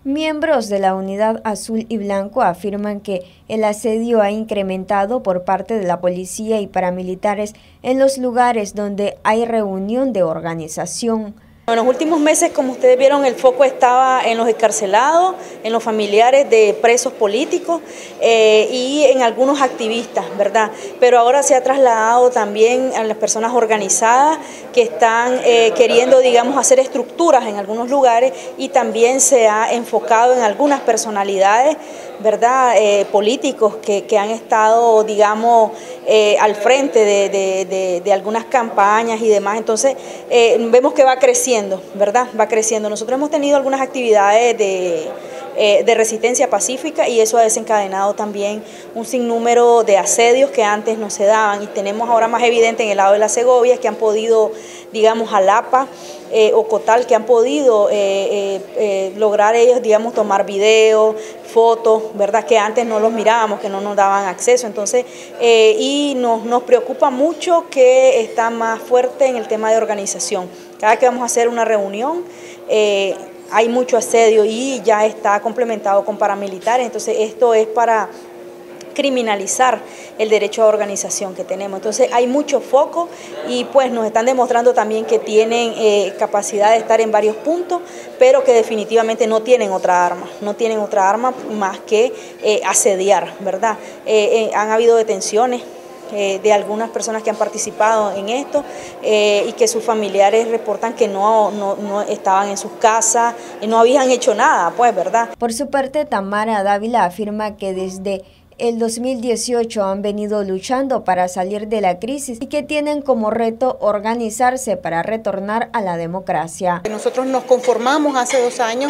Miembros de la Unidad Azul y Blanco afirman que el asedio ha incrementado por parte de la policía y paramilitares en los lugares donde hay reunión de organización. En los últimos meses, como ustedes vieron, el foco estaba en los excarcelados, en los familiares de presos políticos y en algunos activistas, ¿verdad? Pero ahora se ha trasladado también a las personas organizadas que están queriendo, digamos, hacer estructuras en algunos lugares, y también se ha enfocado en algunas personalidades, ¿verdad? Políticos que han estado, digamos, al frente de algunas campañas y demás. Entonces, vemos que va creciendo, ¿verdad? Va creciendo. Nosotros hemos tenido algunas actividades de resistencia pacífica, y eso ha desencadenado también un sinnúmero de asedios que antes no se daban, y tenemos ahora más evidente en el lado de las Segovias, que han podido, digamos, Jalapa, Ocotal, que han podido lograr ellos, digamos, tomar videos, fotos, ¿verdad? Que antes no los mirábamos, que no nos daban acceso. Entonces, y nos preocupa mucho que está más fuerte en el tema de organización. Cada que vamos a hacer una reunión, hay mucho asedio y ya está complementado con paramilitares. Entonces, esto es para criminalizar el derecho a organización que tenemos. Entonces hay mucho foco, y pues nos están demostrando también que tienen capacidad de estar en varios puntos, pero que definitivamente no tienen otra arma más que asediar, ¿verdad? Han habido detenciones de algunas personas que han participado en esto, y que sus familiares reportan que no estaban en sus casas y no habían hecho nada, pues, ¿verdad? Por su parte, Tamara Dávila afirma que desde el 2018 han venido luchando para salir de la crisis y que tienen como reto organizarse para retornar a la democracia. Nosotros nos conformamos hace 2 años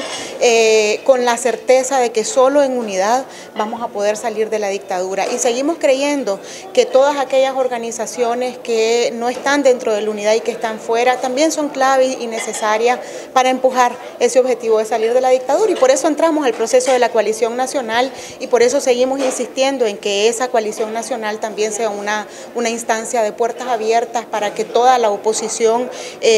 con la certeza de que solo en unidad vamos a poder salir de la dictadura, y seguimos creyendo que todas aquellas organizaciones que no están dentro de la unidad y que están fuera también son clave y necesarias para empujar ese objetivo de salir de la dictadura, y por eso entramos al proceso de la coalición nacional, y por eso seguimos insistiendo en que esa coalición nacional también sea una instancia de puertas abiertas para que toda la oposición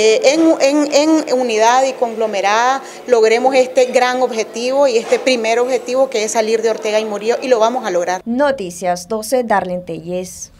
en unidad y conglomerada logremos este gran objetivo y este primer objetivo, que es salir de Ortega y Murillo, y lo vamos a lograr. Noticias 12, Darlene Telles.